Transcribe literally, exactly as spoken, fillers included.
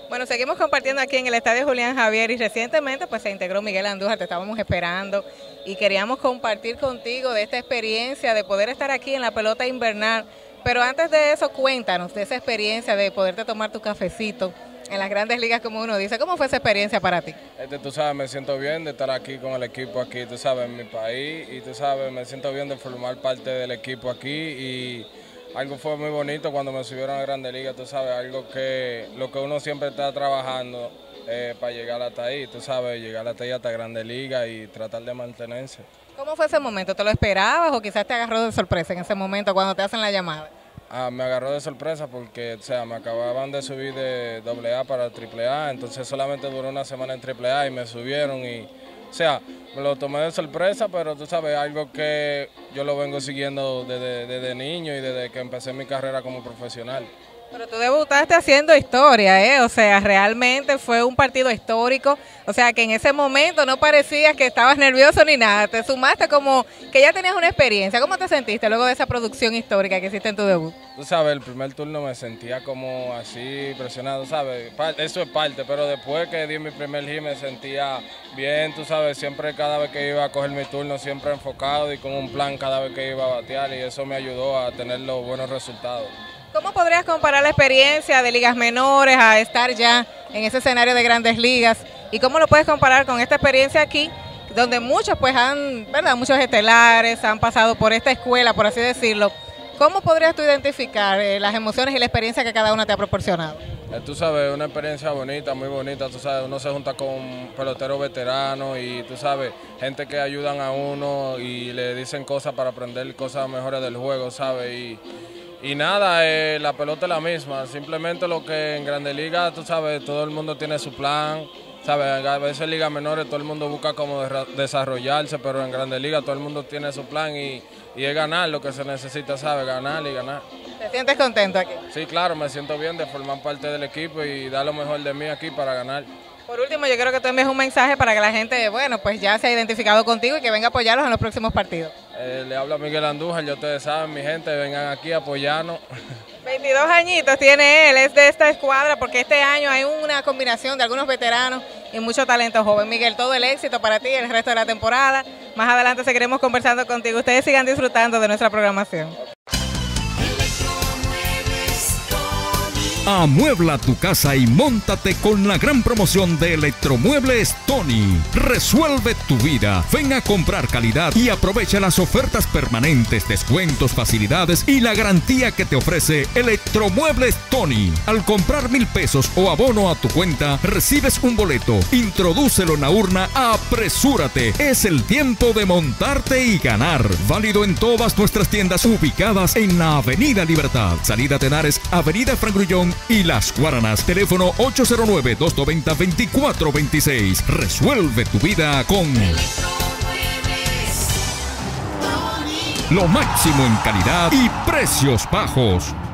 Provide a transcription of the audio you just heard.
Bueno, seguimos compartiendo aquí en el Estadio Julián Javier y recientemente pues se integró Miguel Andújar, te estábamos esperando y queríamos compartir contigo de esta experiencia de poder estar aquí en la pelota invernal. Pero antes de eso, cuéntanos de esa experiencia de poderte tomar tu cafecito en las grandes ligas, como uno dice. ¿Cómo fue esa experiencia para ti? Este, tú sabes, me siento bien de estar aquí con el equipo aquí, tú sabes, en mi país, y tú sabes, me siento bien de formar parte del equipo aquí, y algo fue muy bonito cuando me subieron a Grandes Ligas, tú sabes, algo que lo que uno siempre está trabajando eh, para llegar hasta ahí, tú sabes, llegar hasta ahí, hasta Grandes Ligas y tratar de mantenerse. ¿Cómo fue ese momento? ¿Te lo esperabas o quizás te agarró de sorpresa en ese momento cuando te hacen la llamada? Ah, me agarró de sorpresa porque, o sea, me acababan de subir de doble A para triple A, entonces solamente duró una semana en triple A y me subieron y, o sea, me lo tomé de sorpresa, pero tú sabes, algo que yo lo vengo siguiendo desde, desde niño y desde que empecé mi carrera como profesional. Pero tú debutaste haciendo historia, ¿eh? O sea, realmente fue un partido histórico, o sea, que en ese momento no parecías que estabas nervioso ni nada, te sumaste como que ya tenías una experiencia. ¿Cómo te sentiste luego de esa producción histórica que hiciste en tu debut? Tú sabes, el primer turno me sentía como así presionado, ¿sabes? Eso es parte, pero después que di mi primer hit me sentía bien, tú sabes, siempre cada vez que iba a coger mi turno, siempre enfocado y con un plan cada vez que iba a batear y eso me ayudó a tener los buenos resultados. ¿Cómo podrías comparar la experiencia de ligas menores a estar ya en ese escenario de grandes ligas? ¿Y cómo lo puedes comparar con esta experiencia aquí, donde muchos pues han, ¿verdad? Muchos estelares han pasado por esta escuela, por así decirlo? ¿Cómo podrías tú identificar eh, las emociones y la experiencia que cada uno te ha proporcionado? Eh, tú sabes, una experiencia bonita, muy bonita, tú sabes, uno se junta con peloteros veteranos y tú sabes, gente que ayudan a uno y le dicen cosas para aprender cosas mejores del juego, ¿sabes? Y, Y nada, eh, la pelota es la misma, simplemente lo que en Grandes Ligas, tú sabes, todo el mundo tiene su plan, sabes, a veces en ligas menores todo el mundo busca cómo desarrollarse, pero en Grandes Ligas todo el mundo tiene su plan y, y es ganar lo que se necesita, sabes, ganar y ganar. ¿Te sientes contento aquí? Sí, claro, me siento bien de formar parte del equipo y dar lo mejor de mí aquí para ganar. Por último, yo quiero que tú envíes un mensaje para que la gente, bueno, pues ya se ha identificado contigo y que venga a apoyarlos en los próximos partidos. Eh, le habla Miguel Andújar, ya ustedes saben, mi gente, vengan aquí a apoyarnos. veintidós añitos tiene él, es de esta escuadra, porque este año hay una combinación de algunos veteranos y mucho talento joven. Miguel, todo el éxito para ti el resto de la temporada. Más adelante seguiremos conversando contigo. Ustedes sigan disfrutando de nuestra programación. Amuebla tu casa y móntate con la gran promoción de Electromuebles Tony. Resuelve tu vida. Ven a comprar calidad y aprovecha las ofertas permanentes, descuentos, facilidades y la garantía que te ofrece Electromuebles Tony. Al comprar mil pesos o abono a tu cuenta, recibes un boleto. Introdúcelo en la urna. Apresúrate. Es el tiempo de montarte y ganar. Válido en todas nuestras tiendas ubicadas en la Avenida Libertad, Salida Tenares, Avenida Frank Grullón y Las Guaranas. Teléfono ocho cero nueve, dos dos cero, dos cuatro dos seis. Resuelve tu vida con lo máximo en calidad y precios bajos.